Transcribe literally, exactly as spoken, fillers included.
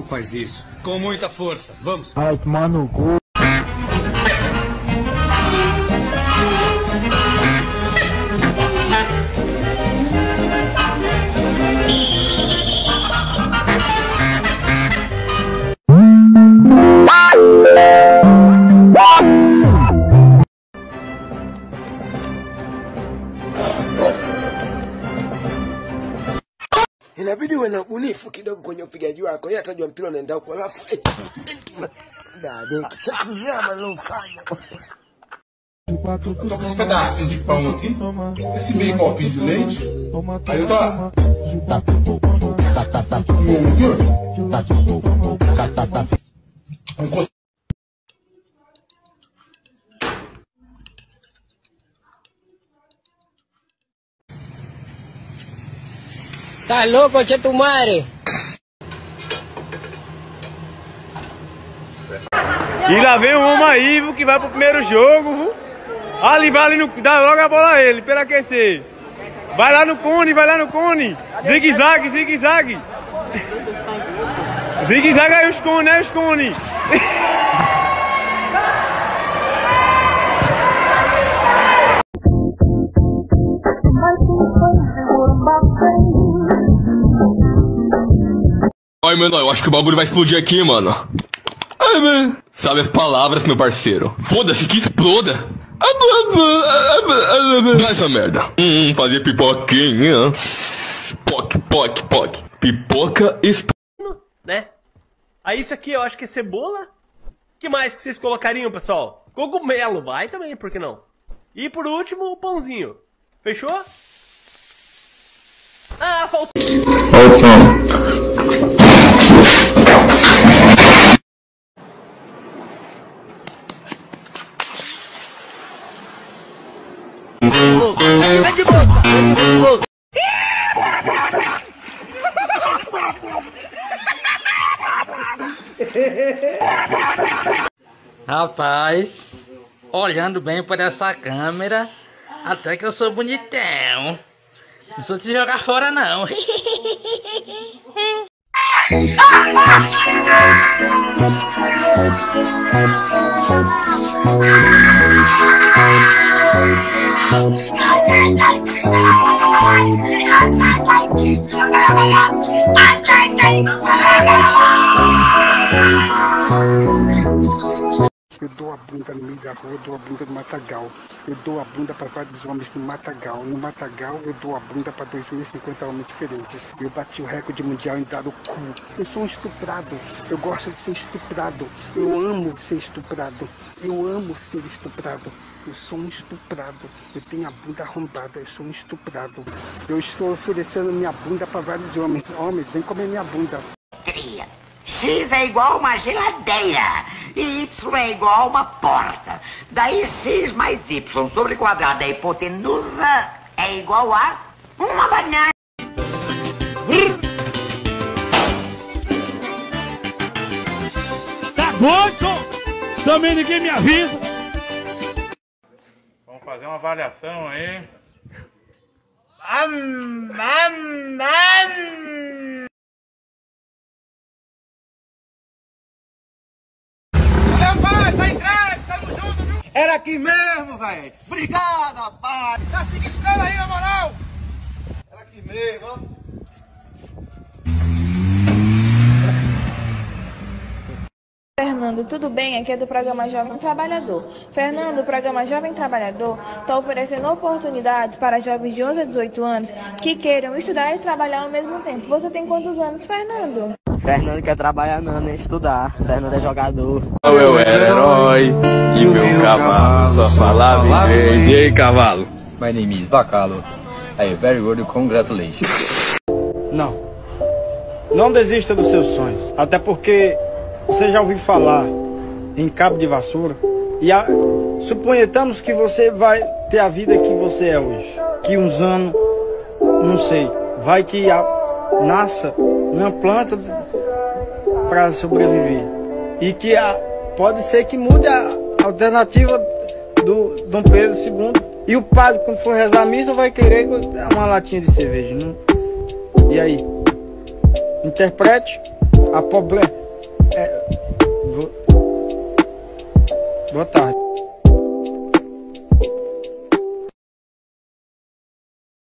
faz isso. Com muita força. Vamos. Vai tomar no cu. Inabidi uwe na ubunifu kidogo kwenye upigaji wako. Yeye atajua mpira unaenda huko alafu dada kichapo nyama lofanya. Só com esse pedacinho de pão aqui, esse meio copinho de leite, aí eu tô lá. Um Tá louco, tchê tu madre? E lá vem o homem aí, viu, que vai pro primeiro jogo, viu? Ali vai ali no. Dá logo a bola a ele, pra aquecer. Vai lá no cone, vai lá no cone. Zigue-zague, zigue-zague. Zigue-zague aí os cones, aí os cones. Ai, mano, eu acho que o bagulho vai explodir aqui, mano. Ai, mano. Sabe as palavras, meu parceiro? Foda-se, que exploda. Dá essa merda. Hum, fazer pipoquinha. Poc, poc, poc. Pipoca explode. Né? Aí isso aqui eu acho que é cebola. Que mais que vocês colocariam, pessoal? Cogumelo, vai também, por que não? E por último, o pãozinho. Fechou? Ah, faltou. Rapaz, olhando bem por essa câmera, até que eu sou bonitão. Não sou de se jogar fora, não. Eu dou a bunda no meio da rua, eu dou a bunda no matagal. Eu dou a bunda para vários homens no matagal. No matagal, eu dou a bunda para dois mil e cinquenta homens diferentes. Eu bati o recorde mundial em dar o cu. Eu sou um estuprado. Eu gosto de ser estuprado. Eu amo ser estuprado. Eu amo ser estuprado. Eu sou um estuprado. Eu tenho a bunda arrombada. Eu sou um estuprado. Eu estou oferecendo minha bunda para vários homens. Homens, vem comer minha bunda. X é igual a uma geladeira, e Y é igual a uma porta. Daí X mais Y sobre quadrado da hipotenusa é igual a uma banana. Tá bom, também ninguém me avisa. Vamos fazer uma avaliação aí. Am, am, am. Era aqui mesmo, velho. Obrigado, rapaz. Tá cinco estrelas aí, na moral. Era aqui mesmo, ó. Fernando, tudo bem? Aqui é do programa Jovem Trabalhador. Fernando, o programa Jovem Trabalhador está oferecendo oportunidades para jovens de onze a dezoito anos que queiram estudar e trabalhar ao mesmo tempo. Você tem quantos anos, Fernando? Fernando quer trabalhar não, nem estudar. Fernando é jogador. Eu era herói e meu cavalo só falava inglês. E aí, cavalo? My name is Bacalo. I very good, congratulations. Não. Não desista dos seus sonhos. Até porque você já ouviu falar em cabo de vassoura. E a, suponhamos que você vai ter a vida que você é hoje. Que uns anos, não sei, vai que a, nasça uma planta para sobreviver. E que a, pode ser que mude a alternativa do Dom Pedro segundo. E o padre, quando for rezar a missa, vai querer uma latinha de cerveja. Não? E aí? Interprete a pobreza. Boa tarde.